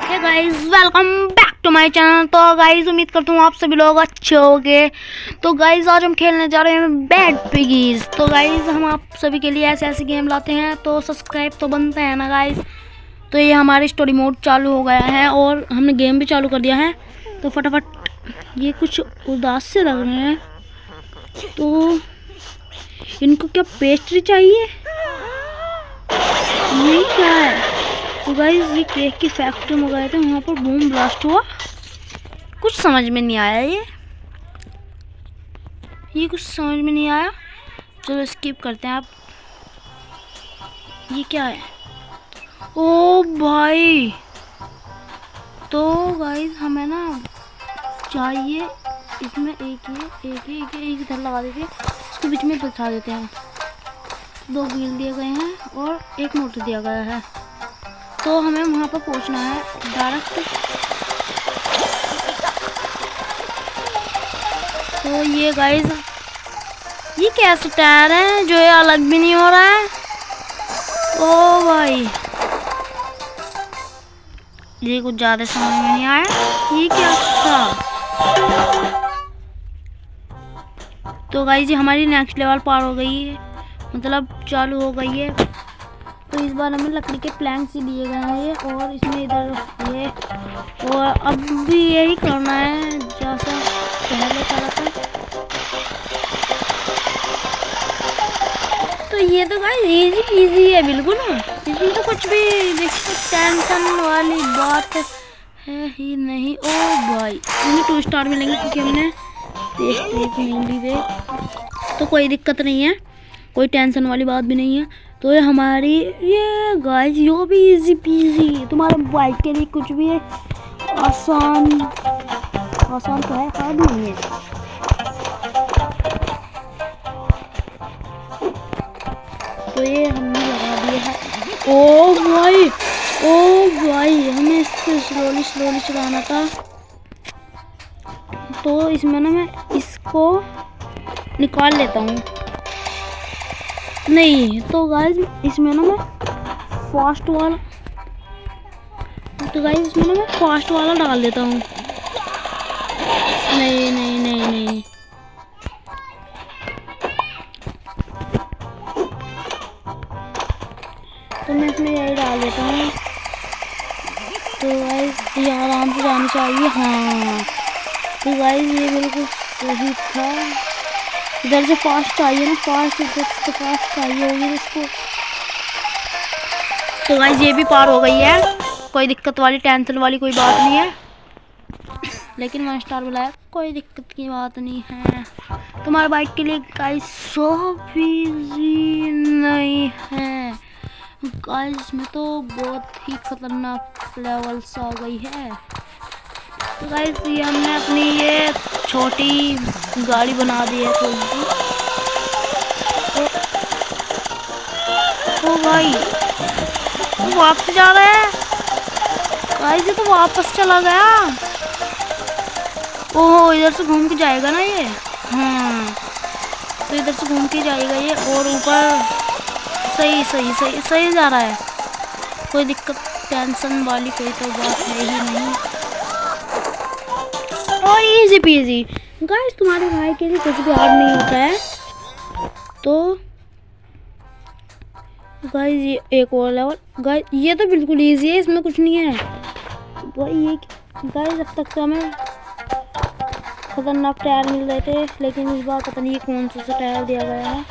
Hey guys, welcome back to my channel. तो guys उम्मीद करता हूँ आप सभी लोग अच्छे होंगे। तो गाइस आज हम खेलने जा रहे हैं बैड पिगीज। तो गाइस हम आप सभी के लिए ऐसे ऐसे गेम लाते हैं, तो सब्सक्राइब तो बनते हैं ना गाइस। तो ये हमारी स्टोरी मोड चालू हो गया है और हमने गेम भी चालू कर दिया है। तो फटाफट, ये कुछ उदास से लग रहे हैं, तो इनको क्या पेस्ट्री चाहिए? ये क्या है? तो गाइस ये केक की फैक्ट्री में गए थे, वहाँ पर बूम ब्लास्ट हुआ। कुछ समझ में नहीं आया, ये कुछ समझ में नहीं आया। चलो स्किप करते हैं आप। ये क्या है? ओ भाई, तो गाइस हमें ना चाहिए इसमें एक इधर लगा देते हैं, इसको बीच में बिठा देते हैं। 2 व्हील दिए गए हैं और 1 मोटर दिया गया है। तो हमें वहाँ पर पहुँचना है डायरेक्ट। तो ये गाइस, ये कैसे टायर है जो ये अलग भी नहीं हो रहा है? ओ भाई, ये कुछ ज़्यादा समझ में नहीं आया, ये क्या था? तो गाइस ये हमारी नेक्स्ट लेवल पार हो गई है, मतलब चालू हो गई है। तो इस बार हमें लकड़ी के प्लैंक्स ही दिए गए हैं ये, और इसमें इधर ये, और अब भी यही करना है जैसा पहले करा था। तो ये तो गाइस इजी इजी है बिल्कुल, इसमें तो कुछ भी टेंशन वाली बात है ही नहीं। ओ भाई, हमें 2 स्टार मिलेंगे क्योंकि हमने टेस्ट नहीं ली, तो कोई दिक्कत नहीं है, कोई टेंशन वाली बात भी नहीं है। तो ये हमारी ये गाइस यो भी इजी पीजी, तुम्हारे बाइक के लिए कुछ भी है आसान तो है, हार्ड नहीं है। तो ये हमने लगा दिया है। ओ भाई हमें इसको स्लोली चलाना था। तो इसमें ना मैं इसको निकाल लेता हूँ। नहीं तो गाइस इसमें ना मैं फास्ट वाला डाल देता हूँ। नहीं तो मैं इसमें यही डाल देता हूँ। तो गाइस ये आराम से जानी चाहिए। हाँ तो गाइस ये बिल्कुल सही था। इधर से फास्ट चाहिए ना, इधर से फास्ट चाहिए होगी इसको। तो गाइस ये भी पार हो गई है, कोई दिक्कत वाली टेंशन वाली कोई बात नहीं है। लेकिन 1 स्टार बुलाया, कोई दिक्कत की बात नहीं है। तुम्हारे बाइक के लिए गाइस सब इजी नहीं है गाइस, इसमें तो बहुत ही खतरनाक लेवल्स आ गई है। तो गाइस ये हमने अपनी ये छोटी गाड़ी बना दी है थोड़ी सी। तो भाई वो वापस जा रहा है गाइस, ये तो वापस चला गया। ओहो, इधर से घूम के जाएगा ना ये। हाँ तो इधर से घूम के जाएगा ये, और ऊपर सही जा रहा है, कोई दिक्कत टेंशन वाली कोई तो बात है ही नहीं। और इजी पीजी गाइस, तुम्हारे भाई के लिए कुछ भी हार्ड नहीं होता है। तो गाइस ये एक और लेवल, गाइस ये तो बिल्कुल इजी है, इसमें कुछ नहीं है भाई। ये गाइस अब तक तो हमें खतरनाक टायर मिल रहे थे, लेकिन इस बार पता नहीं ये कौन सा टायर दिया गया है।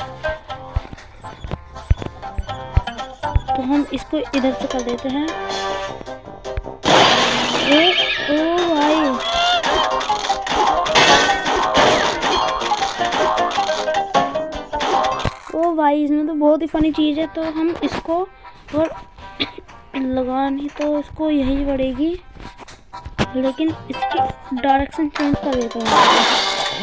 तो हम इसको इधर से कर देते हैं। ओ भाई, ओ भाई इसमें तो बहुत ही फनी चीज़ है। तो हम इसको और लगानी तो इसको यही पड़ेगी, लेकिन इसकी डायरेक्शन चेंज कर देता हूँ।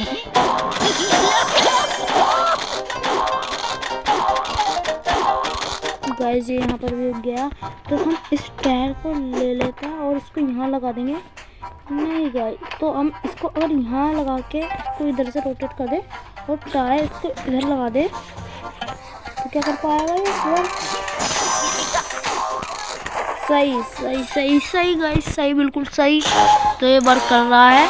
गाइस ये यहाँ पर भी उग गया। तो हम इस टायर को ले लेते हैं और इसको यहाँ लगा देंगे। नहीं गाइस, तो हम इसको अगर यहाँ लगा के इसको इधर से रोटेट कर दे और टायर इसको इधर लगा दे, तो क्या कर पाएगा ये? सही सही सही सही गाइस, सही बिल्कुल सही। तो ये वर्क कर रहा है।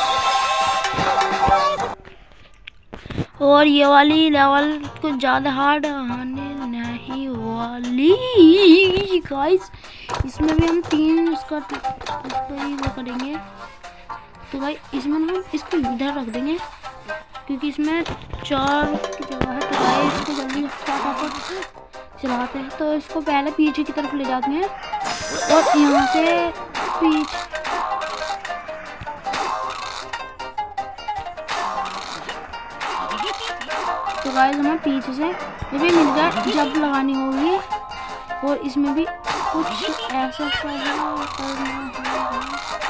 और ये वाली लेवल कुछ ज़्यादा हार्ड आने नहीं वाली गाइस। इसमें भी हम 3 उसका ही वो करेंगे। तो भाई इसमें हम इसको इधर रख देंगे क्योंकि इसमें 4 की जगह है। तो भाई इसको जल्दी फटाफट चलाते हैं। तो इसको पहले पीछे की तरफ ले जाते हैं और यहाँ से पीछे तो गाइस हमें पीछे से ये भी मिल गया। जब लगानी होगी और इसमें भी कुछ ऐसा करना होगा।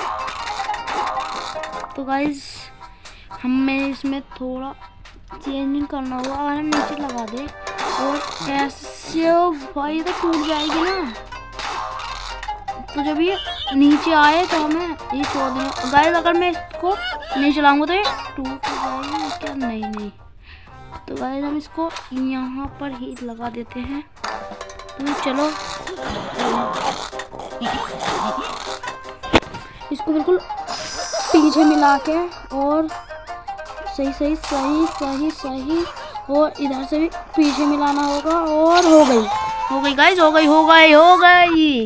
तो गाइस हमें इसमें थोड़ा चेंजिंग करना होगा। अगर हम नीचे लगा दे और ऐसे भाई तो टूट जाएगी ना। तो जब ये नीचे आए तो हमें ये छोड़ देना गाइस। अगर मैं इसको नहीं चलाऊंगा तो ये टूट जाएगी क्या? नहीं। तो गाइस हम इसको यहाँ पर ही लगा देते हैं। तो चलो इसको बिल्कुल पीछे मिला के और सही सही सही सही सही और इधर से भी पीछे मिलाना होगा। और हो गई गाइस, हो गई।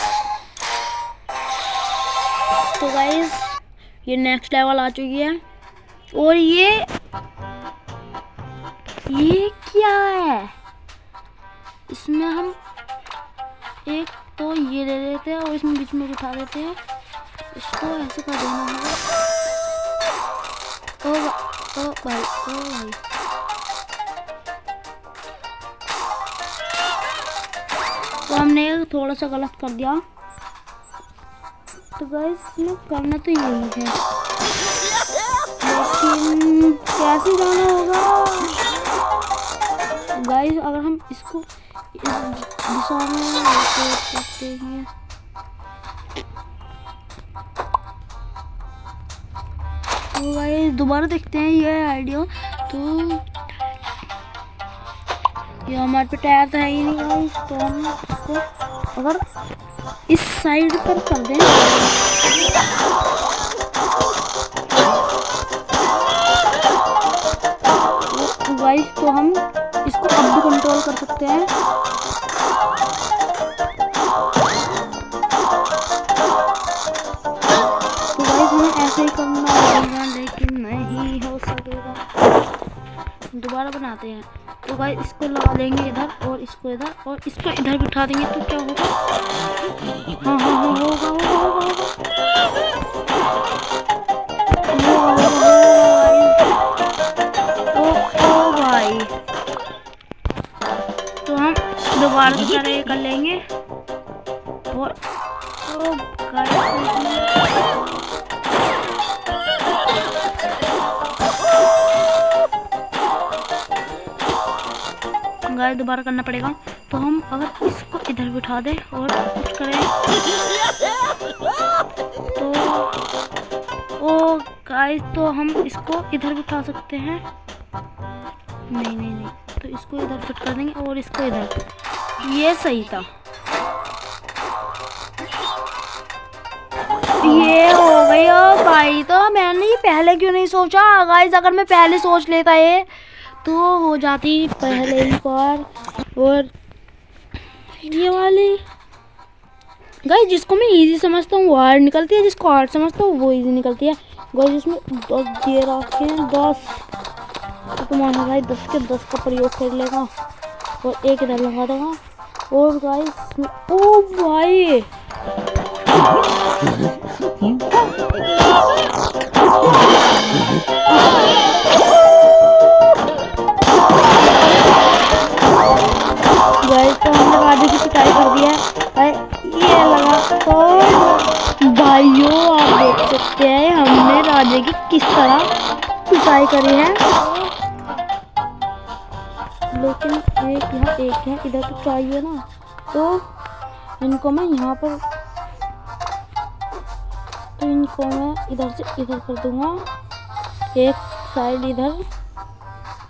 तो गाइस ये नेक्स्ट लेवल आ चुकी है। और ये क्या है? इसमें हम एक तो ये ले लेते हैं और इसमें बीच में बिठा देते हैं। इसको ऐसे कर देना होगा। ओ भाई तो हमने थोड़ा सा गलत कर दिया। तो गाइस इसमें करना तो यही है लेकिन कैसे जाना होगा गाइस? अगर हम इसको इस दिशा में करते हैं तो गाइस दोबारा देखते हैं ये आइडिया। तो ये हमारे पे टायर तो है ही नहीं गाइस। तो हम इसको अगर इस साइड पर कर दें तो गाइस तो हम इसको अब भी कंट्रोल कर सकते हैं। तो गाइस हमें ऐसे ही करना होगा लेकिन नहीं हो सकेगा। दोबारा बनाते हैं। तो गाइस इसको लगा देंगे इधर और इसको इधर और इसको इधर बिठा देंगे तो क्या होगा? हाँ ओ भाई तो हम दोबारा की तरह ये कर लेंगे। और गाइस दोबारा करना पड़ेगा। तो हम अगर इसको इधर बिठा दें और कुछ करें तो ओ गाइस तो हम इसको इधर बिठा सकते हैं। नहीं तो इसको इधर फिट कर देंगे और इसको इधर। ये सही था। ये हो गई। ओ भाई तो मैंने ये पहले क्यों नहीं सोचा गाइस? अगर मैं पहले सोच लेता ये तो हो जाती पहले ही बार। और ये वाली गाइस जिसको मैं इजी समझता हूँ वो हार्ड निकलती है, जिसको हार्ड समझता हूँ वो इजी निकलती है। गाइस इसमें 10 दिए रखे हैं 10। तो तुम्हारा भाई 10 के 10 का प्रयोग कर लेगा और एक इधर लगा देगा। और गाइस ओ भाई गाइस तो हमने राजू की पिटाई कर दी है। ये लगा तो भाइयों आप देख सकते हैं हमने राजू की किस तरह पिटाई करी है। लेकिन एक यहाँ इधर तो चाहिए ना। तो इनको मैं यहाँ पर इधर से इधर कर दूंगा। एक साइड इधर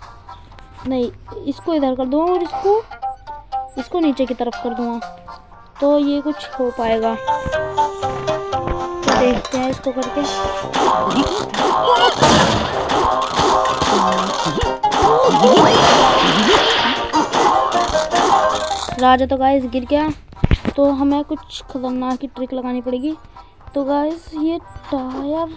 नहीं, इसको इधर कर दूंगा और इसको नीचे की तरफ कर दूंगा। तो ये कुछ हो पाएगा। तो देखते हैं इसको करके। राजा तो गाइस गिर गया, तो हमें कुछ खतरनाक की ट्रिक लगानी पड़ेगी। तो गाइस ये टायर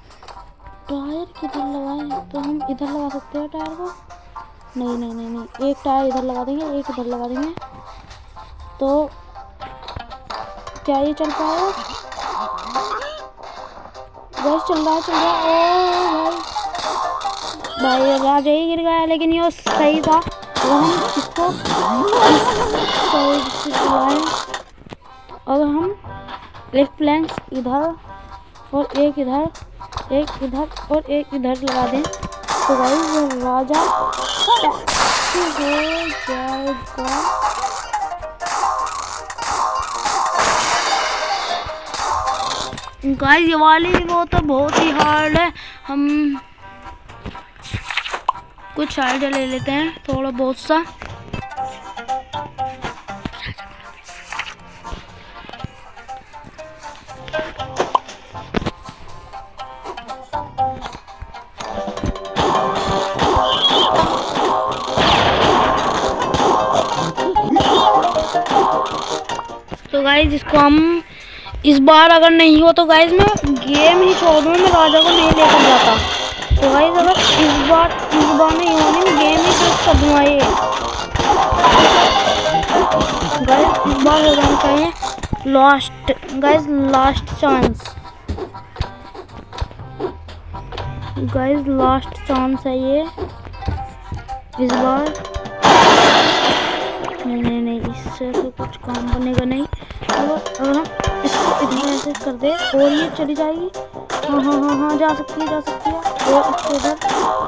किधर लगाएं? तो हम इधर लगा सकते हैं टायर को। नहीं, एक टायर इधर लगा देंगे, एक इधर लगा देंगे। तो क्या ये चल पाएगा? गाइस चल रहा है। ओ भाई राजा ही गिर गया, लेकिन ये सही था। अगर हम इसको से चलाएं, अगर हम एक प्लैंक्स इधर और एक इधर, एक इधर और एक इधर लगा दें, तो गाइस राजा हो जाएगा। गाइस ये वाली वो तो बहुत ही हार्ड है। हम कुछ आइडिया ले लेते हैं थोड़ा बहुत सा। तो गाइस इसको हम इस बार अगर नहीं हो तो गाइस मैं गेम ही छोड़ दूँ, मैं राजा को नहीं लेकर जाता। तो गाइस अगर इस बार नहीं होनी, मैं गेम ही स्विच कर दूँगा। ये गाइस इस बार हो जाना चाहिए last, guys last chance. Guys last chance है ये इस बार। नहीं, इससे तो कुछ काम बनेगा नहीं। अगर हम इसको इधर ऐसे कर दे और ये चली जाएगी। हाँ, जा सकती है। और इसको इधर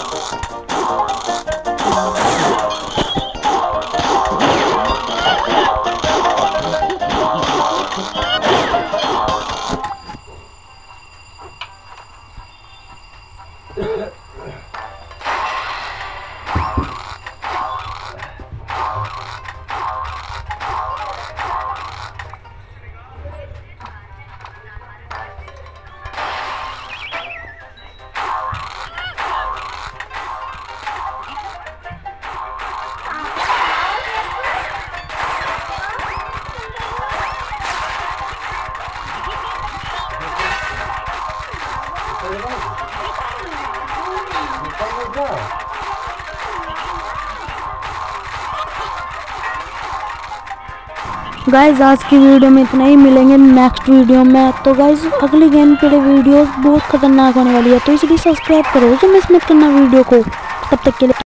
गाइस आज की वीडियो में इतना ही। मिलेंगे नेक्स्ट वीडियो में। तो गाइस अगली गेम के लिए वीडियो बहुत खतरनाक होने वाली है, तो इसलिए सब्सक्राइब करो, तो मिस मत करना वीडियो को। तब तक के लिए